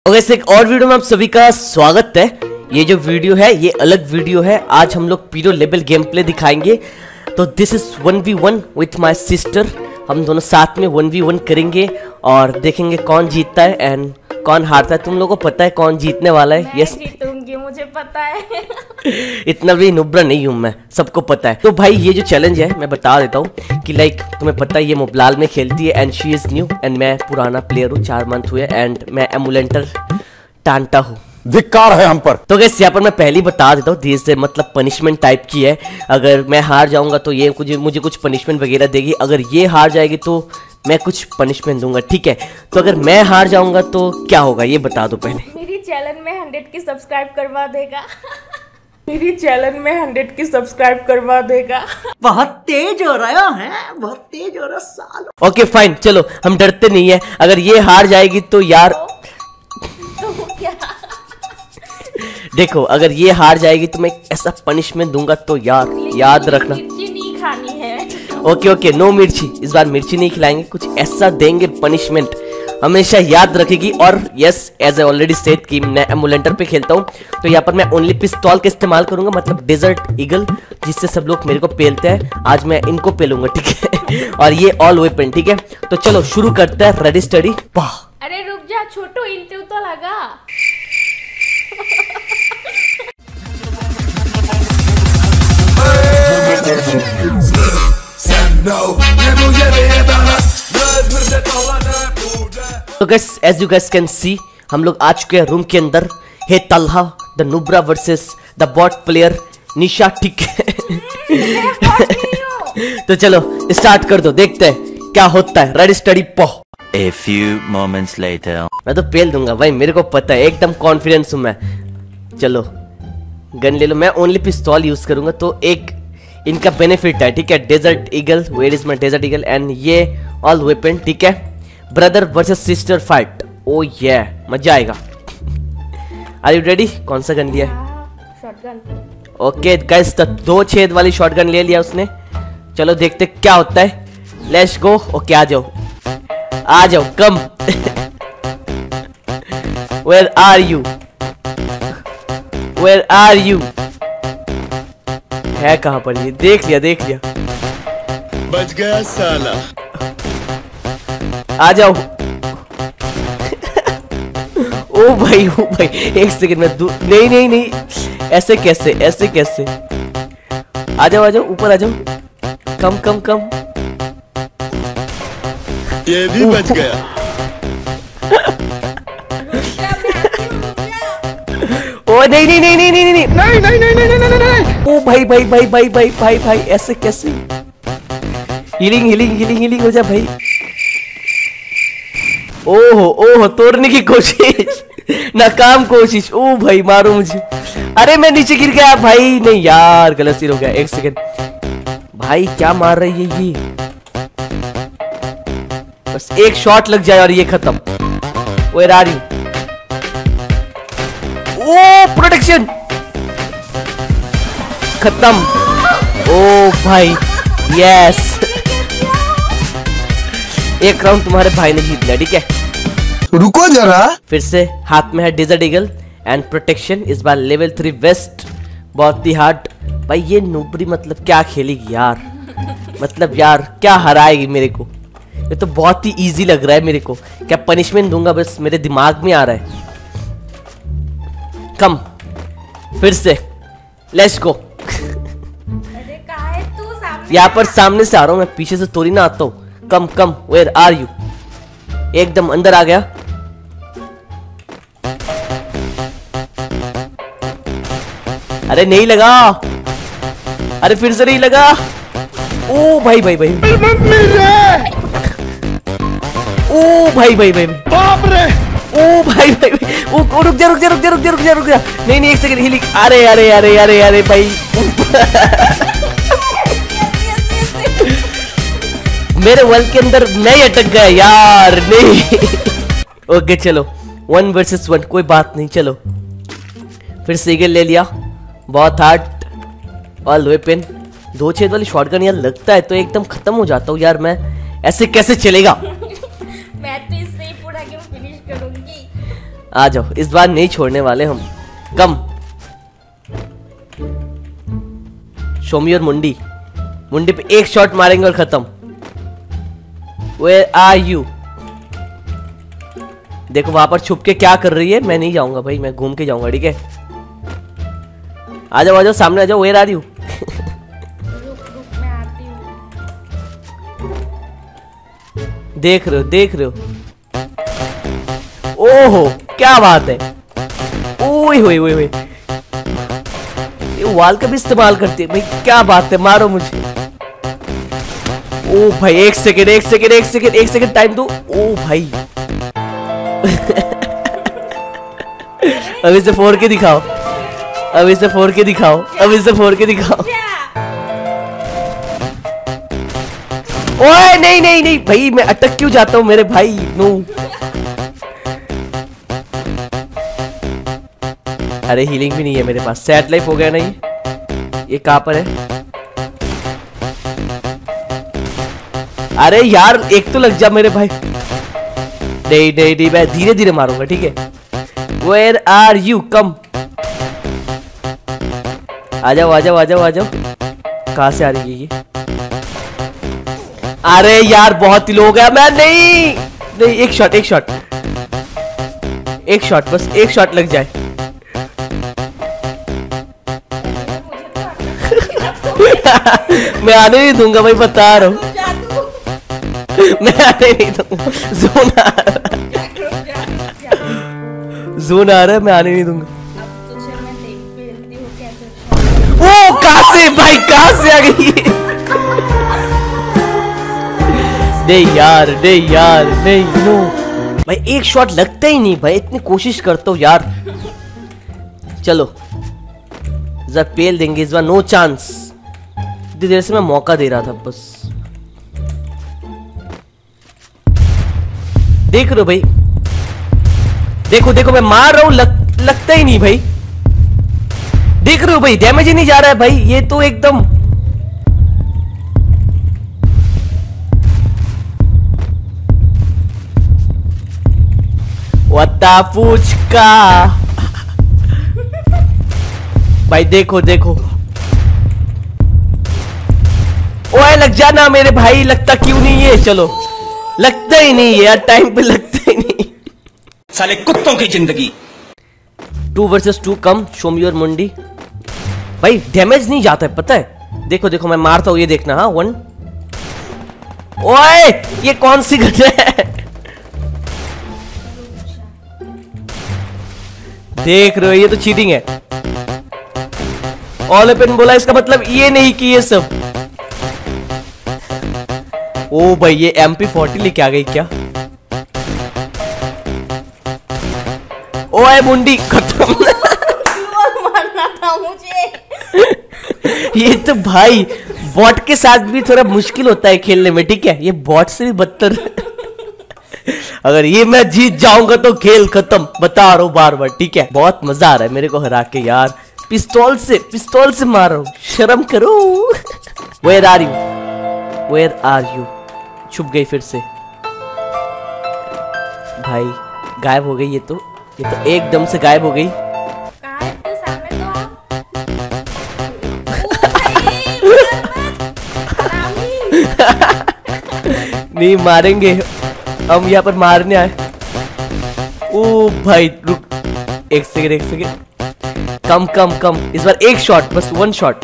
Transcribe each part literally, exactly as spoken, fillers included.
तो वैसे एक और वीडियो में आप सभी का स्वागत है। ये जो वीडियो है ये अलग वीडियो है। आज हम लोग पीरो लेवल गेम प्ले दिखाएंगे। तो this is one V one with my sister. हम दोनों साथ में वन वी वन करेंगे और देखेंगे कौन जीतता है एंड कौन हारता है। तुम लोगों को पता है कौन जीतने वाला है? यस जीतूंगी, मुझे पता है। इतना भी नुब्रा नहीं हूँ मैं, सबको पता है। तो भाई ये जो चैलेंज है मैं बता देता हूँ कि लाइक तुम्हें पता है ये मोबलाल में खेलती है and she is new and मैं पुराना प्लेयर हूँ, चार मंथ हुए एंड मैं एमुलेंटर टांटा हूँ। धिक्कार है हम पर। तो गैस यहाँ पर मैं पहले ही बता देता हूँ धीरे से मतलब पनिशमेंट टाइप की है। अगर मैं हार जाऊंगा तो ये कुछ मुझे कुछ पनिशमेंट वगैरह देगी, अगर ये हार जाएगी तो मैं कुछ पनिशमेंट दूंगा, ठीक है? तो अगर मैं हार जाऊंगा तो क्या होगा ये बता दो पहले। मेरी चैनल में हंड्रेड की सब्सक्राइब करवा देगा। मेरी चैनल में हंड्रेड की सब्सक्राइब करवा देगा। बहुत तेज हो रहा है, बहुत तेज हो रहा साल। ओके फाइन, चलो हम डरते नहीं है। अगर ये हार जाएगी तो यार तो क्या? देखो अगर ये हार जाएगी तो मैं ऐसा पनिशमेंट दूंगा तो यार याद रखना। मिर्ची नहीं खानी है। ओके ओके नो मिर्ची, इस बार मिर्ची नहीं खिलाएंगे, कुछ ऐसा देंगे पनिशमेंट हमेशा याद रखेगी। और yes as I already said कि मैं एमुलेंटर पे खेलता हूँ तो यहाँ पर मैं ओनली पिस्तौल का इस्तेमाल करूंगा, मतलब डेजर्ट ईगल, जिससे सब लोग मेरे को पेलते हैं। आज मैं इनको पेलूंगा, ठीक है? और ये ऑल वेपन, ठीक है? तो चलो शुरू करते हैं। रेडी स्टडी वाह। अरे रुक जा छोटू, इंटू तो लगा। तो guys as you guys can see हम लोग आ चुके हैं रूम के अंदर। हे तल्हा द नुब्रा versus the bot player Nisha, ठीक है? तो चलो स्टार्ट कर दो, देखते हैं क्या होता है। रेडी स्टडी पो। A few moments later. मैं तो पेल दूंगा भाई, मेरे को पता है, एकदम कॉन्फिडेंस हूं मैं। चलो गन ले लो, मैं ओनली पिस्तौल यूज करूंगा तो एक इनका बेनिफिट है, ठीक है? Desert Eagle, where is my Desert Eagle and ये ऑल वेपन, ठीक है? ब्रदर वर्सेस सिस्टर फाइट, ओ ये मजा आएगा। Are you ready? कौन सा गन लिया? शॉटगन। ओके गाइस तो दो छेद वाली शॉटगन ले लिया उसने। चलो देखते क्या होता है। Let's go. ओके आ जाओ आ जाओ, come. Where are you, where are you? है कहां पर ये? देख लिया देख लिया, बच गया साला। आ जाओ। ओ भाई ओ भाई एक सेकंड में दू... नहीं नहीं नहीं, ऐसे कैसे ऐसे कैसे? आ जाओ आ जाओ, ऊपर आ जाओ। कम कम कम, ये भी बच गया। ओ नहीं नहीं नहीं नहीं नहीं नहीं नहीं नहीं नहीं नहीं नहीं नहीं। ओ भाई भाई भाई भाई भाई भाई भाई ऐसे कैसे? हीलिंग हीलिंग हीलिंग हीलिंग हो जा भाई। ओहो ओहो तोड़ने की कोशिश, नाकाम कोशिश। ओ भाई मारो मुझे। अरे मैं नीचे गिर गया भाई। नहीं यार गलत सीन हो गया। एक सेकंड भाई, क्या मार रही है ये? बस एक शॉट लग जाए और ये खत्म। Where are you? ओ प्रोटेक्शन खत्म। ओ भाई यस, एक राउंड तुम्हारे भाई ने जीत लिया, ठीक है? रुको जरा। फिर से हाथ में है डेजर्ट ईगल एंड प्रोटेक्शन, इस बार लेवल थ्री वेस्ट। बहुत ही हार्ड भाई। ये नुब्री मतलब क्या खेलेगी यार, मतलब यार क्या हराएगी मेरे को? ये तो बहुत ही इजी लग रहा है मेरे को। क्या पनिशमेंट दूंगा बस मेरे दिमाग में आ रहा है। कम फिर से, लेट्स गो। अरे कहाँ है तू? सामने। यहाँ पर सामने से आ रहा हूँ मैं, पीछे से थोड़ी ना आता हूँ। Come come, where are you? एकदम अंदर आ गया। अरे नहीं लगा, अरे फिर से नहीं लगा। ओ भाई भाई भाई, ओ भाई भाई भाई, बाप रे। ओ भाई भाई, ओ रुक जा रुक जा रुक जा रुक जा रुक जा रुक जा। नहीं नहीं एक सेकंड हीलिंग। अरे अरे अरे अरे अरे भाई मेरे वॉल के अंदर मैं ही अटक गया यार। नहीं ओके चलो वन वर्सेस वन, कोई बात नहीं। चलो फिर सीगल ले लिया, बहुत हार्ड ऑल वेपन। दो छेद वाली शॉटगन यार लगता है तो एकदम खत्म हो जाता हूँ यार मैं। ऐसे कैसे चलेगा? मैं तो इससे ही पूरा गेम फिनिश करूंगी। आ जाओ, इस बार नहीं छोड़ने वाले हम। कम शो मी योर मुंडी। मुंडी पे एक शॉट मारेंगे और खत्म। Where are you? देखो वहां पर छुप के क्या कर रही है। मैं नहीं जाऊंगा भाई, मैं घूम के जाऊंगा, ठीक है। आ जाओ आ जाओ, सामने आ जाओ। Where are you? रुक रुक मैं आती हूँ। देख रहे हो देख रहे हो। ओहो क्या बात है। ओए होए होए होए, ये वाल का भी इस्तेमाल करती है भाई। क्या बात है, मारो मुझे। ओ भाई एक सेकेंड एक सेकेंड एक सेकेंड एक सेकेंड टाइम दो। ओ भाई अब इसे फोड़ के दिखाओ, अब इसे फोड़ के दिखाओ, अब इसे फोड़ के दिखाओ। ओए नहीं नहीं नहीं भाई, मैं अटक क्यों जाता हूं मेरे भाई। नो अरे हीलिंग भी नहीं है मेरे पास। सैड लाइफ हो गया ना ये। ये कहां पर है? अरे यार एक तो लग जा मेरे भाई। नहीं नहीं नहीं, मैं धीरे धीरे मारूंगा, ठीक है। Where are you? कम आ जाओ आ जाओ आ जाओ आ जाओ। कहां से आ रही है ये? अरे यार बहुत ही लो हो गया मैं। नहीं नहीं, एक शॉट एक शॉट एक शॉट, बस एक शॉट लग जाए। मैं आने नहीं दूंगा भाई, बता रहा हूँ। मैं आने नहीं दूंगा। जोन आ रहा है, जोन आ रहा है, मैं आने नहीं दूंगा। ओ कहां से भाई, कहां से आ गई? नहीं यार नहीं यार नहीं, नो भाई एक शॉट लगता ही नहीं भाई। इतनी कोशिश करता हूँ यार। चलो जरा पेल देंगे इस बार। No chance. इतनी देर से मैं मौका दे रहा था बस। देख रहे हो भाई, देखो देखो मैं मार रहा हूं, लग, लगता ही नहीं भाई। देख रहे हो भाई, डैमेज ही नहीं जा रहा है भाई। ये तो एकदम वत्ता फूचका भाई। देखो देखो, ओए लग जाना मेरे भाई। लगता क्यों नहीं है? चलो लगता ही नहीं है यार, टाइम पे लगता ही नहीं। साले कुत्तों की जिंदगी। Two versus two. Come show me your मुंडी। भाई डैमेज नहीं जाता है पता है। देखो देखो मैं मारता हूं, ये देखना। हाँ वन। ओए ये कौन सी घटना है? देख रहे हो, ये तो चीटिंग है। ऑल ओपन बोला, इसका मतलब ये नहीं कि ये सब। ओ भाई ये एम पी फोर्टी लेके आ गई क्या? ओए मुंडी खत्म। मारना था मुझे। ये तो भाई बॉट के साथ भी थोड़ा मुश्किल होता है खेलने में, ठीक है। ये बॉट से भी बदतर। अगर ये मैं जीत जाऊंगा तो खेल खत्म, बता रहा हूं बार बार, ठीक है। बहुत मजा आ रहा है मेरे को हरा के यार। पिस्तौल से पिस्तौल से मार रहा हूं, शर्म करो। Where are you? Where are you? छुप गई फिर से भाई, गायब हो गई। ये तो ये तो एकदम से गायब हो गई। कहाँ है तू? सामने तो आ। नहीं मारेंगे हम, यहाँ पर मारने आए। ओ भाई रुक, एक सेकंड एक सेकंड। कम कम कम, इस बार एक शॉट, बस वन शॉट।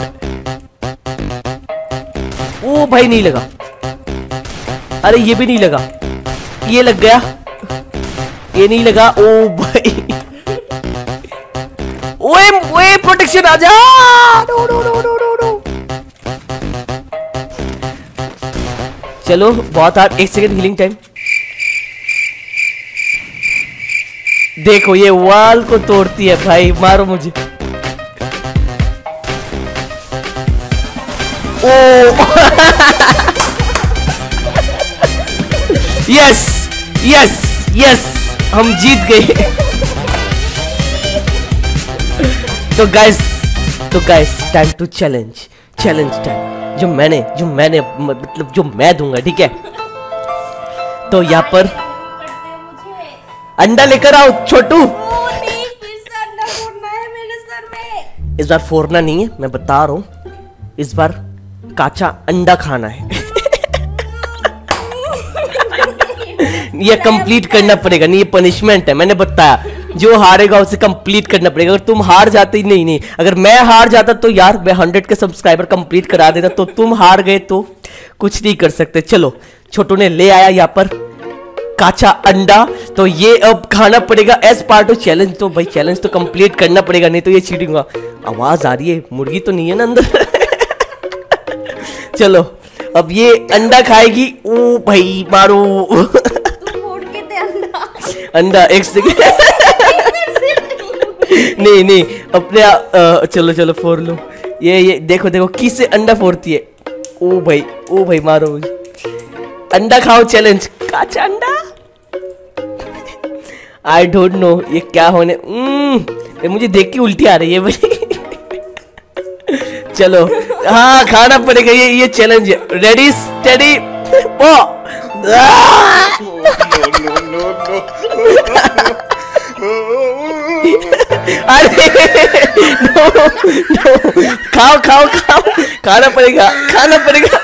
ओ भाई नहीं लगा। अरे ये भी नहीं लगा, ये लग गया, ये नहीं लगा। ओ भाई ओए ओए प्रोटेक्शन आ जा। No no no no no no. चलो बहुत हार्ड। एक सेकंड हीलिंग टाइम। देखो ये वॉल को तोड़ती है भाई, मारो मुझे। ओ यस यस यस, हम जीत गए। तो गाइस तो guys time to challenge challenge time. जो मैंने जो मैंने मतलब जो मैं दूंगा, ठीक है। तो यहाँ पर अंडा लेकर आओ छोटू। ओ नहीं, फिर से अंडा फोड़ना है मेरे सर में। इस बार फोड़ना नहीं है, मैं बता रहा हूँ, इस बार काचा अंडा खाना है। ये कंप्लीट करना पड़ेगा, नहीं ये पनिशमेंट है, मैंने बताया जो हारेगा उसे कंप्लीट करना पड़ेगा। अगर तुम हार जाते ही नहीं नहीं अगर मैं हार जाता तो यार मैं हंड्रेड के सब्सक्राइबर कंप्लीट करा देता, तो तुम हार गए तो कुछ नहीं कर सकते। चलो छोटू ने ले आया यहाँ पर काचा अंडा, तो ये अब खाना पड़ेगा एज पार्ट ऑफ चैलेंज। तो भाई चैलेंज तो कंप्लीट करना पड़ेगा, नहीं तो ये चीटिंग होगा। आवाज आ रही है, मुर्गी तो नहीं है ना अंदर। चलो अब ये अंडा खाएगी। ओ भाई मारो। तू फोड़ के दे अंडा। अंडा एक सेकंड। नहीं नहीं अपने आ, चलो चलो फोड़ लो। ये ये देखो देखो किससे अंडा फोड़ती है। ओ भाई ओ भाई मारो, अंडा खाओ चैलेंज, काचा अंडा। आई डोंट नो ये क्या होने, ये मुझे देख के उल्टी आ रही है भाई। चलो हाँ खाना पड़ेगा, ये ये चैलेंज है। रेडी स्टेडी वो। अरे नो नो, खाओ खाओ खाओ, खाना पड़ेगा खाना पड़ेगा।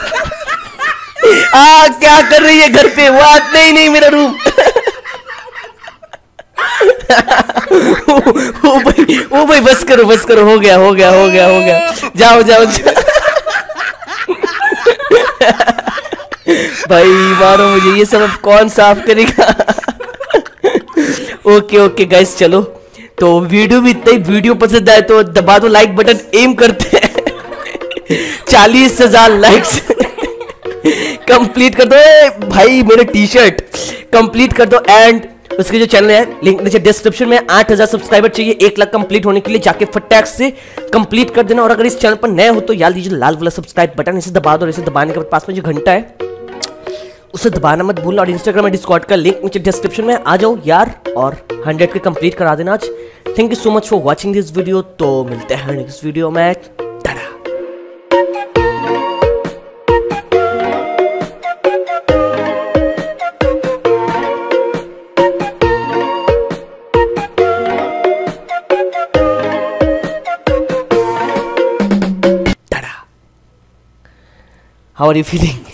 आ क्या कर रही है घर पे? वो नहीं नहीं मेरा रूम। ओ भाई ओ भाई बस करो बस करो, हो गया हो गया हो गया हो गया, जाओ जाओ, जाओ। भाई मारो मुझे, ये सब अब कौन साफ करेगा? ओके ओके गाइस चलो, तो वीडियो भी इतना ही, वीडियो पसंद आए तो दबा दो लाइक बटन, एम करते हैं चालीस हजार लाइक्स कंप्लीट कर दो। ए, भाई मेरे टी शर्ट कंप्लीट कर दो। एंड उसके जो चैनल है लिंक नीचे डिस्क्रिप्शन में। आठ हजार सब्सक्राइबर चाहिए एक लाख कंप्लीट होने के लिए, जाके फटाक से कंप्लीट कर देना। और अगर इस चैनल पर नए हो तो याद दीजिए लाल वाला सब्सक्राइब बटन, इसे दबा दो। इसे दबाने के बाद पास में जो घंटा है उसे दबाना मत भूलना। और इंस्टाग्राम में डिस्कॉर्ड का लिंक नीचे डिस्क्रिप्शन में, आ जाओ यार और हंड्रेड के कंप्लीट करा देना आज। Thank you so much for watching this video. तो मिलते हैं नेक्स्ट वीडियो में। Tata. How are you feeling?